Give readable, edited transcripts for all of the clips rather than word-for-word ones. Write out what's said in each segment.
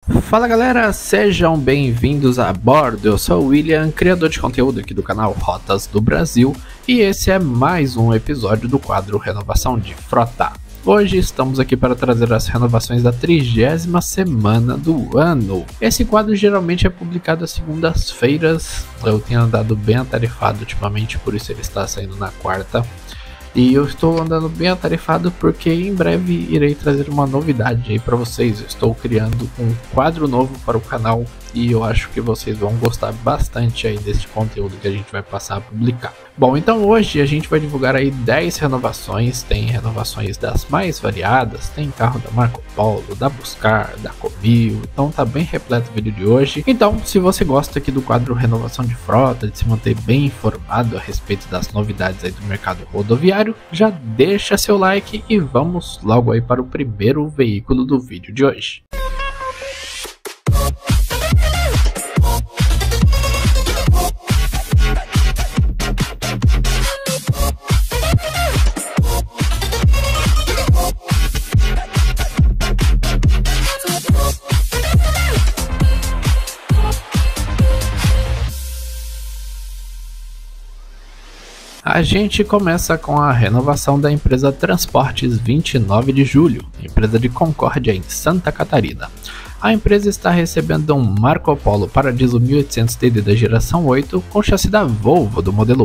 Fala galera, sejam bem-vindos a bordo. Eu sou o William, criador de conteúdo aqui do canal Rotas do Brasil, e esse é mais um episódio do quadro Renovação de Frota. Hoje estamos aqui para trazer as renovações da 30ª semana do ano. Esse quadro geralmente é publicado às segundas-feiras. Eu tenho andado bem atarefado ultimamente, por isso ele está saindo na quarta. E eu estou andando bem atarefado porque em breve irei trazer uma novidade aí para vocês. Eu estou criando um quadro novo para o canal e eu acho que vocês vão gostar bastante aí desse conteúdo que a gente vai passar a publicar. Bom, então hoje a gente vai divulgar aí 10 renovações. Tem renovações das mais variadas, tem carro da Marco Polo, da Buscar, da Comil, então tá bem repleto o vídeo de hoje. Então, se você gosta aqui do quadro Renovação de Frota, de se manter bem informado a respeito das novidades aí do mercado rodoviário, já deixa seu like e vamos logo aí para o primeiro veículo do vídeo de hoje. A gente começa com a renovação da empresa Transportes 29 de Julho, empresa de Concórdia em Santa Catarina. A empresa está recebendo um Marco Polo Paradiso 1800 TD da geração 8 com chassi da Volvo do modelo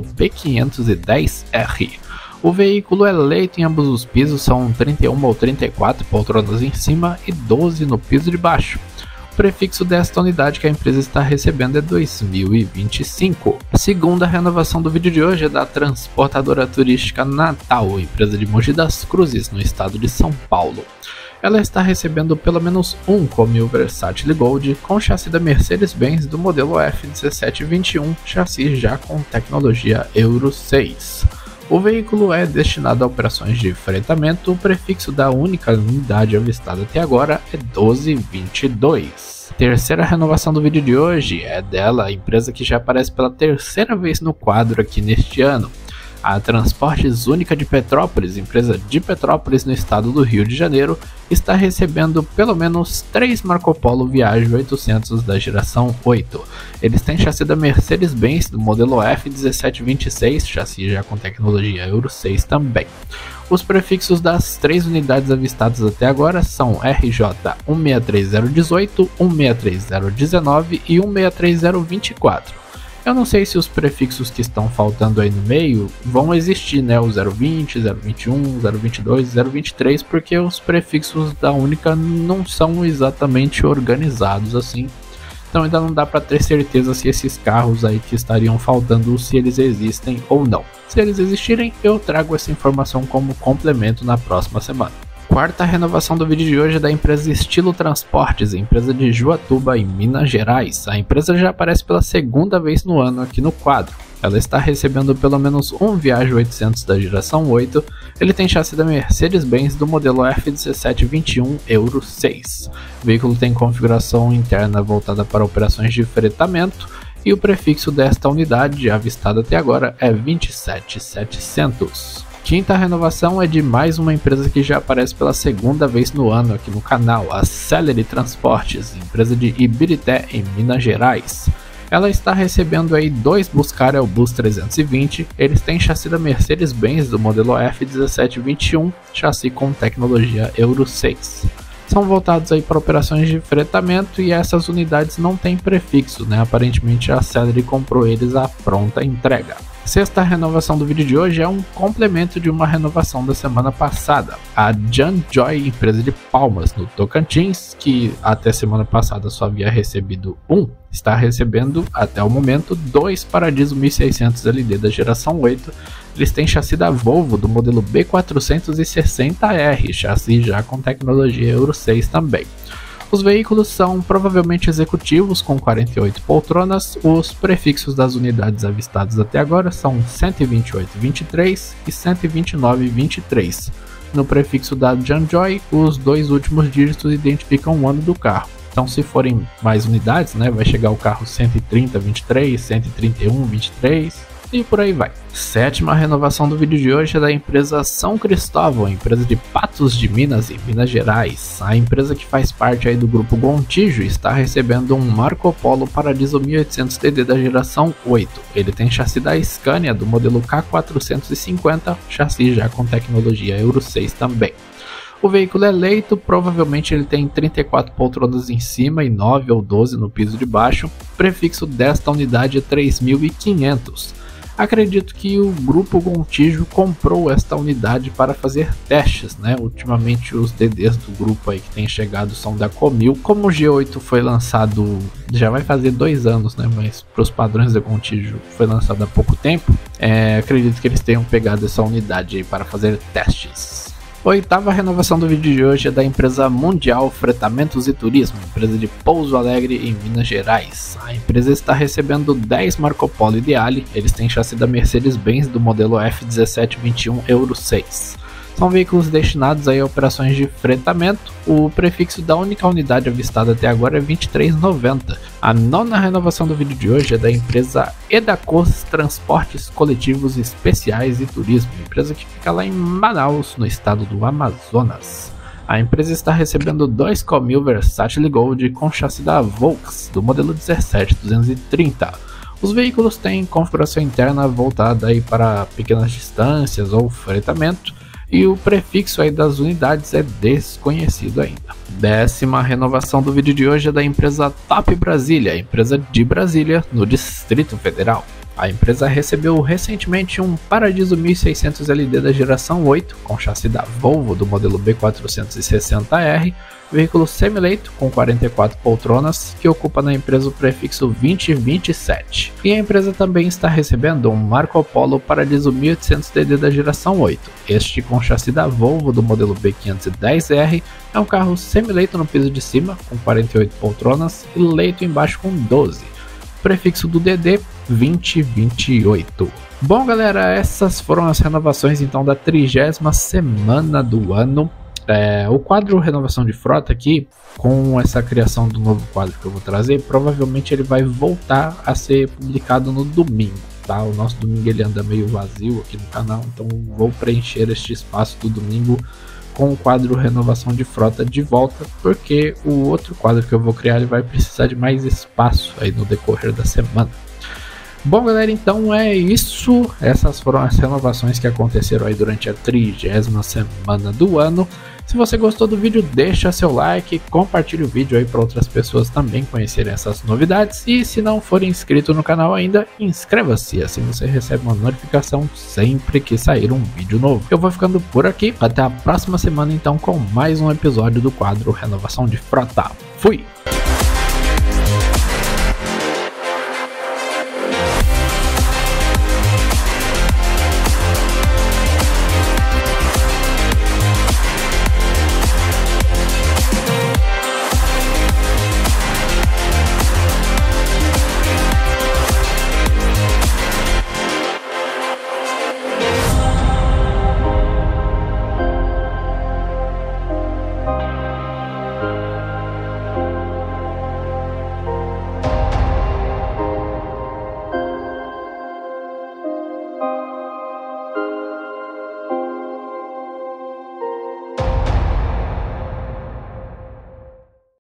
P510R. O veículo é eleito em ambos os pisos, são 31 ou 34 poltronas em cima e 12 no piso de baixo. O prefixo desta unidade que a empresa está recebendo é 2025. A segunda renovação do vídeo de hoje é da transportadora turística Natal, empresa de Mogi das Cruzes, no estado de São Paulo. Ela está recebendo pelo menos um Comil Versatile Gold com chassi da Mercedes-Benz do modelo F1721, chassi já com tecnologia Euro 6. O veículo é destinado a operações de fretamento. O prefixo da única unidade avistada até agora é 1222. Terceira renovação do vídeo de hoje é dela, a empresa que já aparece pela terceira vez no quadro aqui neste ano. A Transportes Única de Petrópolis, empresa de Petrópolis no estado do Rio de Janeiro, está recebendo pelo menos 3 Marco Polo Viagem 800 da geração 8. Eles têm chassi da Mercedes-Benz do modelo F1726, chassi já com tecnologia Euro 6 também. Os prefixos das 3 unidades avistadas até agora são RJ 163018, 163019 e 163024. Eu não sei se os prefixos que estão faltando aí no meio vão existir, né? O 020, 021, 022, 023, porque os prefixos da única não são exatamente organizados assim. Então ainda não dá para ter certeza se esses carros aí que estariam faltando, se eles existem ou não. Se eles existirem, eu trago essa informação como complemento na próxima semana. Quarta renovação do vídeo de hoje é da empresa Estilo Transportes, empresa de Juatuba, em Minas Gerais. A empresa já aparece pela segunda vez no ano aqui no quadro. Ela está recebendo pelo menos um Viagem 800 da geração 8. Ele tem chassi da Mercedes-Benz do modelo F1721 Euro 6. O veículo tem configuração interna voltada para operações de fretamento e o prefixo desta unidade, avistada até agora, é 27700. Quinta renovação é de mais uma empresa que já aparece pela segunda vez no ano aqui no canal, a Celery Transportes, empresa de Ibirité, em Minas Gerais. Ela está recebendo aí 2 Buscar Bus 320, eles têm chassi da Mercedes-Benz do modelo F1721, chassi com tecnologia Euro 6. São voltados aí para operações de fretamento e essas unidades não têm prefixo, né? Aparentemente a Celery comprou eles à pronta entrega. Sexta renovação do vídeo de hoje é um complemento de uma renovação da semana passada. A Janjoy, empresa de Palmas, no Tocantins, que até semana passada só havia recebido um, está recebendo até o momento 2 Paradiso 1600 LD da geração 8. Eles têm chassi da Volvo do modelo B460R, chassi já com tecnologia Euro 6 também. Os veículos são provavelmente executivos com 48 poltronas. Os prefixos das unidades avistadas até agora são 12823 e 12923. No prefixo da Janjoy, os 2 últimos dígitos identificam o ano do carro. Então, se forem mais unidades, né, vai chegar o carro 13023, 13123 e por aí vai. Sétima renovação do vídeo de hoje é da empresa São Cristóvão, empresa de Patos de Minas, em Minas Gerais. A empresa que faz parte aí do grupo Gontijo está recebendo um Marco Polo Paradiso 1800DD da geração 8. Ele tem chassi da Scania do modelo K450, chassi já com tecnologia Euro 6 também. O veículo é leito, provavelmente ele tem 34 poltronas em cima e 9 ou 12 no piso de baixo. Prefixo desta unidade é 3.500. Acredito que o grupo Gontijo comprou esta unidade para fazer testes, né? Ultimamente os DDs do grupo aí que tem chegado são da Comil. Como o G8 foi lançado, já vai fazer 2 anos, né? Mas para os padrões da Gontijo foi lançado há pouco tempo, acredito que eles tenham pegado essa unidade aí para fazer testes. A oitava renovação do vídeo de hoje é da empresa Mundial Fretamentos e Turismo, empresa de Pouso Alegre em Minas Gerais. A empresa está recebendo 10 Marco Polo Ideale, eles têm chassi da Mercedes-Benz do modelo F1721 Euro 6. São veículos destinados a operações de fretamento. O prefixo da única unidade avistada até agora é 2390. A nona renovação do vídeo de hoje é da empresa Edacos Transportes Coletivos Especiais e Turismo, empresa que fica lá em Manaus, no estado do Amazonas. A empresa está recebendo 2 Comil Versatile Gold com chassi da Volks, do modelo 17230. Os veículos têm configuração interna voltada aí para pequenas distâncias ou fretamento, e o prefixo aí das unidades é desconhecido ainda. Décima renovação do vídeo de hoje é da empresa Top Brasília, empresa de Brasília, no Distrito Federal. A empresa recebeu recentemente um Paradiso 1600 LD da geração 8, com chassi da Volvo do modelo B460R, veículo semileito com 44 poltronas, que ocupa na empresa o prefixo 2027. E a empresa também está recebendo um Marco Polo Paradiso 1800DD da geração 8. Este com chassi da Volvo do modelo B510R, é um carro semileito no piso de cima, com 48 poltronas, e leito embaixo com 12. Prefixo do DD 2028. Bom galera, essas foram as renovações então da 30ª semana do ano. O quadro Renovação de Frota aqui, com essa criação do novo quadro que eu vou trazer, provavelmente ele vai voltar a ser publicado no domingo, tá? O nosso domingo ele anda meio vazio aqui no canal, então vou preencher este espaço do domingo com o quadro Renovação de Frota de volta, porque o outro quadro que eu vou criar ele vai precisar de mais espaço aí no decorrer da semana. Bom galera, então é isso, essas foram as renovações que aconteceram aí durante a 30ª semana do ano. Se você gostou do vídeo, deixa seu like, compartilhe o vídeo aí para outras pessoas também conhecerem essas novidades. E se não for inscrito no canal ainda, inscreva-se, assim você recebe uma notificação sempre que sair um vídeo novo. Eu vou ficando por aqui, até a próxima semana então com mais um episódio do quadro Renovação de Frota. Fui!